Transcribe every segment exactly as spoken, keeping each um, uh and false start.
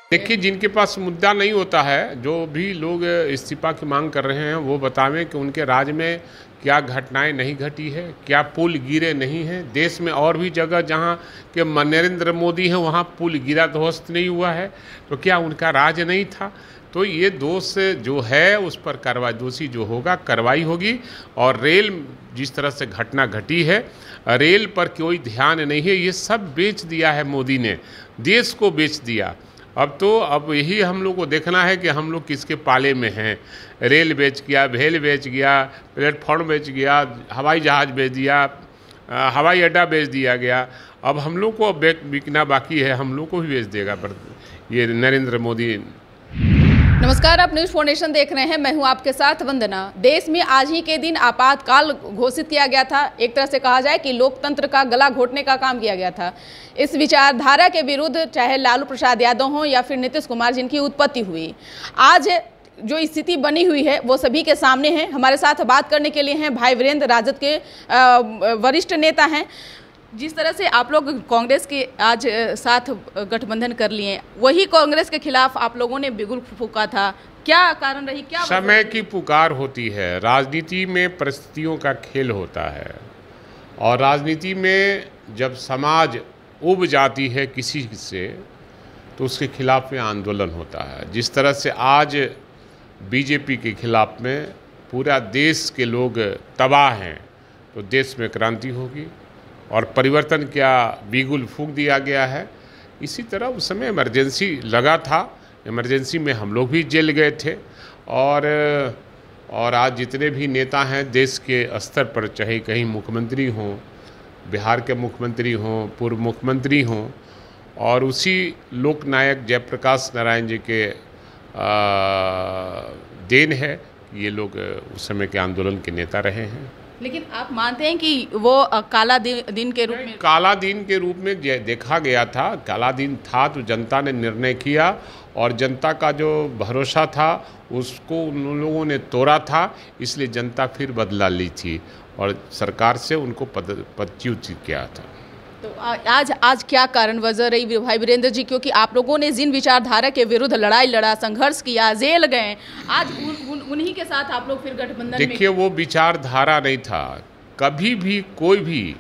देखिए, जिनके पास मुद्दा नहीं होता है, जो भी लोग इस्तीफा की मांग कर रहे हैं, वो बतावें कि उनके राज्य में क्या घटनाएं नहीं घटी है, क्या पुल गिरे नहीं हैं। देश में और भी जगह जहां के नरेंद्र मोदी हैं वहां पुल गिरा ध्वस्त नहीं हुआ है, तो क्या उनका राज्य नहीं था? तो ये दोष जो है उस पर कार्रवाई, दोषी जो होगा कार्रवाई होगी। और रेल जिस तरह से घटना घटी है, रेल पर कोई ध्यान नहीं है, ये सब बेच दिया है मोदी ने, देश को बेच दिया। अब तो अब यही हम लोग को देखना है कि हम लोग किसके पाले में हैं। रेल बेच गया, भेल बेच गया, प्लेटफॉर्म बेच गया, हवाई जहाज़ बेच दिया, हवाई अड्डा बेच दिया गया। अब हम लोग को बिकना बाकी है, हम लोग को भी बेच देगा पर ये नरेंद्र मोदी। नमस्कार, आप न्यूज़ फाउंडेशन देख रहे हैं। मैं हूं आपके साथ वंदना। देश में आज ही के दिन आपातकाल घोषित किया गया था। एक तरह से कहा जाए कि लोकतंत्र का गला घोटने का काम किया गया था। इस विचारधारा के विरुद्ध चाहे लालू प्रसाद यादव हों या फिर नीतीश कुमार, जिनकी उत्पत्ति हुई, आज जो स्थिति बनी हुई है वो सभी के सामने है। हमारे साथ बात करने के लिए हैं भाई वीरेंद्र, राजद के वरिष्ठ नेता हैं। जिस तरह से आप लोग कांग्रेस के आज साथ गठबंधन कर लिए, वही कांग्रेस के खिलाफ आप लोगों ने बिगुल फूंका था, क्या कारण रही? क्या समय की पुकार होती है। राजनीति में परिस्थितियों का खेल होता है, और राजनीति में जब समाज उब जाती है किसी से, तो उसके खिलाफ में आंदोलन होता है। जिस तरह से आज बीजेपी के खिलाफ में पूरा देश के लोग तबाह हैं, तो देश में क्रांति होगी और परिवर्तन क्या बिगुल फूंक दिया गया है। इसी तरह उस समय इमरजेंसी लगा था, इमरजेंसी में हम लोग भी जेल गए थे। और और आज जितने भी नेता हैं देश के स्तर पर, चाहे कहीं मुख्यमंत्री हों, बिहार के मुख्यमंत्री हों, पूर्व मुख्यमंत्री हों, और उसी लोकनायक जयप्रकाश नारायण जी के देन है ये लोग उस समय के आंदोलन के नेता रहे हैं। लेकिन आप मानते हैं कि वो काला दिन के रूप में काला दिन के रूप में देखा गया था? काला दिन था तो जनता ने निर्णय किया, और जनता का जो भरोसा था उसको उन लोगों ने तोड़ा था, इसलिए जनता फिर बदला ली थी और सरकार से उनको पद पदच्युत किया था। तो आज आज क्या कारण वजह रही भाई वीरेंद्र जी? क्योंकि आप लोगों ने जिन विचारधारा के विरुद्ध लड़ाई लड़ा, संघर्ष किया, जेल गए, आज उन, उन, उन्हीं के साथ आप लोग फिर गठबंधन। देखिए, वो विचारधारा नहीं था। कभी भी कोई भी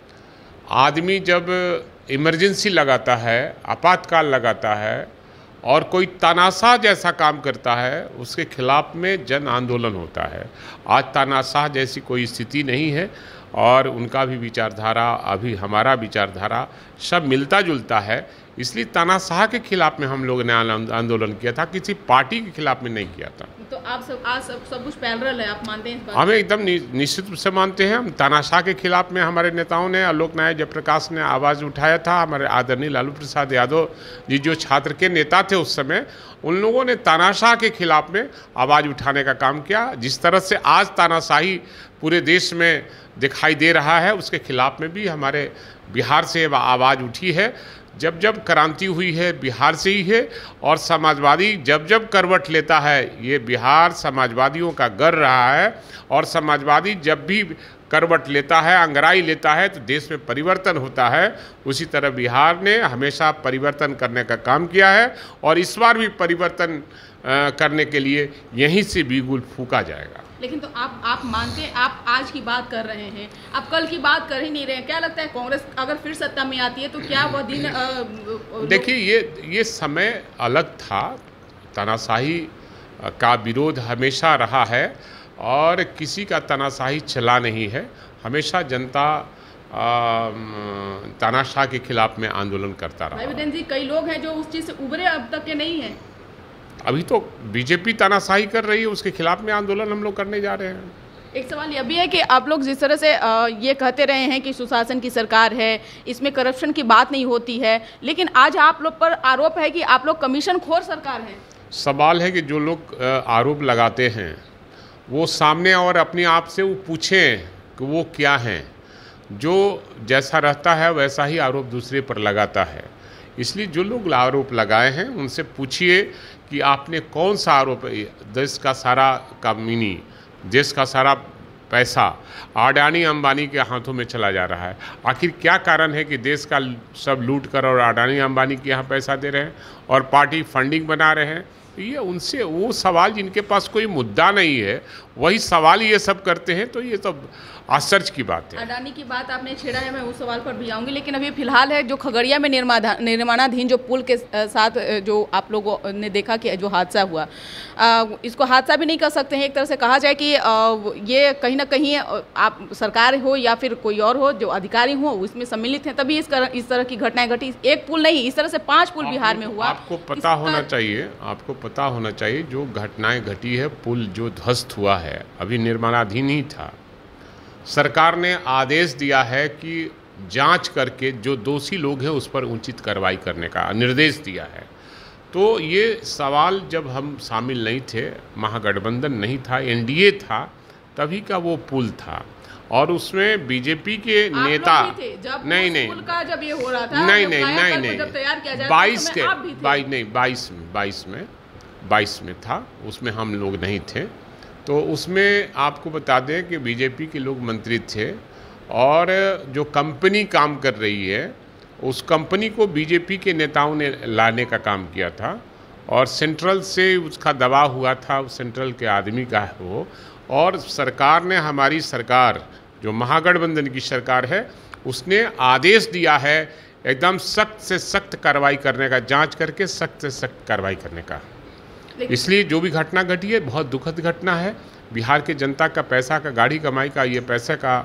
आदमी जब इमरजेंसी लगाता है, आपातकाल लगाता है और कोई तानाशाह जैसा काम करता है, उसके खिलाफ में जन आंदोलन होता है। आज तानाशाह जैसी कोई स्थिति नहीं है, और उनका भी विचारधारा, अभी हमारा विचारधारा सब मिलता जुलता है। इसलिए तानाशाह के खिलाफ में हम लोगों ने आंदोलन किया था, किसी पार्टी के खिलाफ में नहीं किया था। तो आप सब आज सब सब कुछ पैरेलल है, आप मानते हैं? हमें एकदम निश्चित रूप से मानते हैं। हम तानाशाह के खिलाफ में हमारे नेताओं ने, लोकनायक जयप्रकाश ने आवाज़ उठाया था। हमारे आदरणीय लालू प्रसाद यादव जी जो छात्र के नेता थे उस समय, उन लोगों ने तानाशाह के खिलाफ में आवाज़ उठाने का काम किया। जिस तरह से आज तानाशाही पूरे देश में दिखाई दे रहा है, उसके खिलाफ में भी हमारे बिहार से आवाज़ उठी है। जब जब क्रांति हुई है बिहार से ही है, और समाजवादी जब जब करवट लेता है, ये बिहार समाजवादियों का गढ़ रहा है, और समाजवादी जब भी करवट लेता है, अंगराई लेता है, तो देश में परिवर्तन होता है। उसी तरह बिहार ने हमेशा परिवर्तन करने का काम किया है, और इस बार भी परिवर्तन करने के लिए यहीं से बिगुल फूंका जाएगा। लेकिन तो आप आप मानते हैं, आप आज की बात कर रहे हैं, आप कल की बात कर ही नहीं रहे हैं। क्या लगता है कांग्रेस अगर फिर सत्ता में आती है तो क्या वह दिन? देखिए, ये ये समय अलग था। तानाशाही का विरोध हमेशा रहा है, और किसी का तानाशाही चला नहीं है। हमेशा जनता तानाशाह के खिलाफ में आंदोलन करता रहा। भाई वीरेंद्र जी, कई लोग हैं जो उस चीज़ से उभरे अब तक के नहीं हैं। अभी तो बीजेपी तानाशाही कर रही है, उसके खिलाफ में आंदोलन हम लोग करने जा रहे हैं। एक सवाल यह भी है कि आप लोग जिस तरह से ये कहते रहे हैं कि सुशासन की सरकार है, इसमें करप्शन की बात नहीं होती है, लेकिन आज आप लोग पर आरोप है कि आप लोग कमीशन खोर सरकार है। सवाल है कि जो लोग आरोप लगाते हैं वो सामने और अपने आप से वो पूछें कि वो क्या हैं। जो जैसा रहता है वैसा ही आरोप दूसरे पर लगाता है। इसलिए जो लोग आरोप लगाए हैं उनसे पूछिए कि आपने कौन सा आरोप, देश का सारा कामनी, देश का सारा पैसा अडानी अंबानी के हाथों में चला जा रहा है। आखिर क्या कारण है कि देश का सब लूट कर और अडानी अंबानी के यहाँ पैसा दे रहे हैं और पार्टी फंडिंग बना रहे हैं? ये उनसे वो सवाल जिनके पास कोई मुद्दा नहीं है वही सवाल ये सब करते हैं, तो ये तो आश्चर्य की बात है। अडानी की बात आपने छेड़ा है, मैं उस सवाल पर भी आऊंगी, लेकिन अभी फिलहाल है जो खगड़िया में निर्माण निर्माणाधीन जो पुल के साथ जो आप लोगों ने देखा कि जो हादसा हुआ, इसको हादसा भी नहीं कर सकते हैं। एक तरह से कहा जाए कि ये कहीं ना कहीं आप सरकार हो या फिर कोई और हो जो अधिकारी हो उसमें सम्मिलित हैं, तभी इस इस तरह की घटनाएं घटी। एक पुल नहीं, इस तरह से पांच पुल बिहार में हुआ। आपको पता होना चाहिए, आपको पता होना चाहिए जो घटनाएं घटी है, पुल जो ध्वस्त हुआ है अभी निर्माणाधीन ही था। सरकार ने आदेश दिया है कि जांच करके जो दोषी लोग हैं उस पर उचित कार्रवाई करने का निर्देश दिया है। तो ये सवाल जब हम शामिल नहीं थे, महागठबंधन नहीं था, एनडीए था, तभी का वो पुल था और उसमें बीजेपी के नेता जब नहीं नहीं पुल का जब ये हो रहा था, नहीं नहीं नहीं नहीं जब तैयार किया जा बाईस के बाईस नहीं बाईस में बाईस में बाईस में था, उसमें हम लोग नहीं थे। तो उसमें आपको बता दें कि बीजेपी के लोग मंत्री थे और जो कंपनी काम कर रही है उस कंपनी को बीजेपी के नेताओं ने लाने का काम किया था और सेंट्रल से उसका दबाव हुआ था, सेंट्रल के आदमी का है वो, और सरकार ने, हमारी सरकार जो महागठबंधन की सरकार है, उसने आदेश दिया है एकदम सख्त से सख्त कार्रवाई करने का, जांच करके सख्त से सख्त कार्रवाई करने का। इसलिए जो भी घटना घटी है बहुत दुखद घटना है। बिहार के जनता का पैसा का, गाड़ी कमाई का, ये पैसे का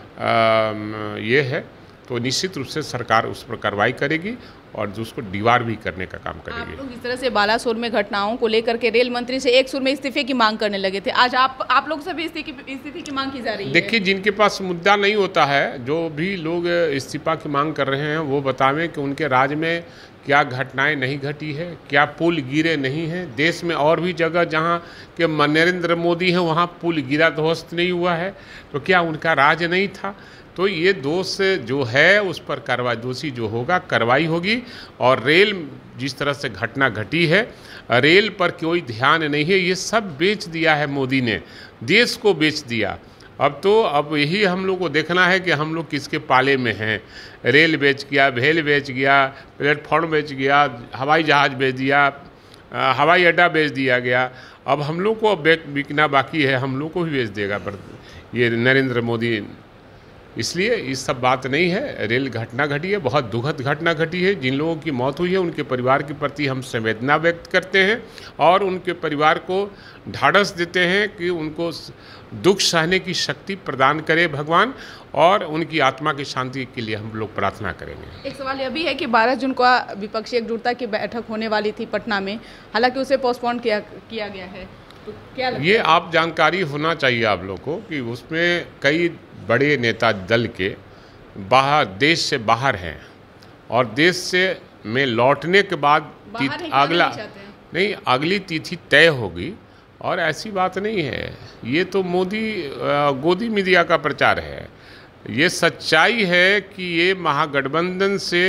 आ, ये है, तो निश्चित रूप से सरकार उस पर कार्रवाई करेगी और उसको दीवार भी करने का काम करेगी। आप लोग इस तरह से बालासोर में घटनाओं को लेकर के रेल मंत्री से एक सुर में इस्तीफे की मांग करने लगे थे, आज आप आप लोग से भी इस्तीफे की मांग की जा रही है। देखिए, जिनके पास मुद्दा नहीं होता है, जो भी लोग इस्तीफा की मांग कर रहे हैं वो बतावें कि उनके राज्य में क्या घटनाएं नहीं घटी है, क्या पुल गिरे नहीं हैं। देश में और भी जगह जहां के नरेंद्र मोदी हैं वहां पुल गिरा ध्वस्त नहीं हुआ है, तो क्या उनका राज नहीं था? तो ये दोष जो है उस पर कार्रवाई, दोषी जो होगा कार्रवाई होगी। और रेल जिस तरह से घटना घटी है, रेल पर कोई ध्यान नहीं है, ये सब बेच दिया है मोदी ने, देश को बेच दिया। अब तो अब यही हम लोग को देखना है कि हम लोग किसके पाले में हैं। रेल बेच गया, भेल बेच गया, प्लेटफॉर्म बेच गया, हवाई जहाज़ बेच दिया, हवाई अड्डा बेच दिया गया। अब हम लोग को बिकना बाकी है, हम लोग को भी बेच देगा पर ये नरेंद्र मोदी। इसलिए इस सब बात नहीं है। रेल घटना घटी है, बहुत दुखद घटना घटी है। जिन लोगों की मौत हुई है उनके परिवार के प्रति हम संवेदना व्यक्त करते हैं और उनके परिवार को ढाढ़स देते हैं कि उनको दुख सहने की शक्ति प्रदान करे भगवान, और उनकी आत्मा की शांति के लिए हम लोग प्रार्थना करेंगे। एक सवाल यह भी है कि बारह जून को विपक्षी एकजुटता की बैठक होने वाली थी पटना में, हालांकि उसे पोस्टपोन किया किया गया है, तो क्या लगता ये है? आप जानकारी होना चाहिए आप लोग को कि उसमें कई बड़े नेता दल के बाहर, देश से बाहर हैं और देश से में लौटने के बाद अगला नहीं अगली तिथि तय होगी, और ऐसी बात नहीं है। ये तो मोदी गोदी मीडिया का प्रचार है। ये सच्चाई है कि ये महागठबंधन से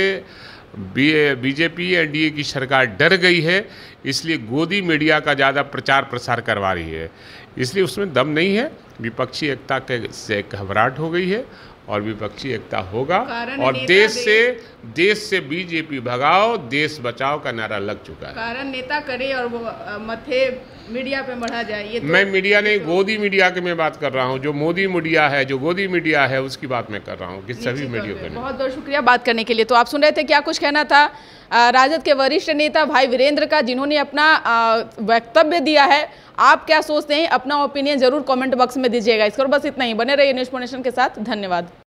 बीजेपी एनडीए की सरकार डर गई है, इसलिए गोदी मीडिया का ज़्यादा प्रचार प्रसार करवा रही है। इसलिए उसमें दम नहीं है। विपक्षी एकता के से घबराहट हो गई है और विपक्षी एकता होगा, और देश से देश से बीजेपी भगाओ, देश बचाओ का नारा लग चुका है। कारण नेता करे और वो मथे मीडिया पे बढ़ा जाए। ये तो मैं मीडिया नहीं, गोदी मीडिया की मैं बात कर रहा हूँ। जो मोदी मीडिया है, जो गोदी मीडिया है, उसकी बात मैं कर रहा हूँ कि सभी मीडिया पे। बहुत बहुत शुक्रिया बात करने के लिए। तो आप सुन रहे थे क्या कुछ कहना था राजद के वरिष्ठ नेता भाई वीरेंद्र का, जिन्होंने अपना वक्तव्य दिया है। आप क्या सोचते हैं, अपना ओपिनियन जरूर कमेंट बॉक्स में दीजिएगा। इस पर बस इतना ही। बने रहिए न्यूज़ नेशन के साथ। धन्यवाद।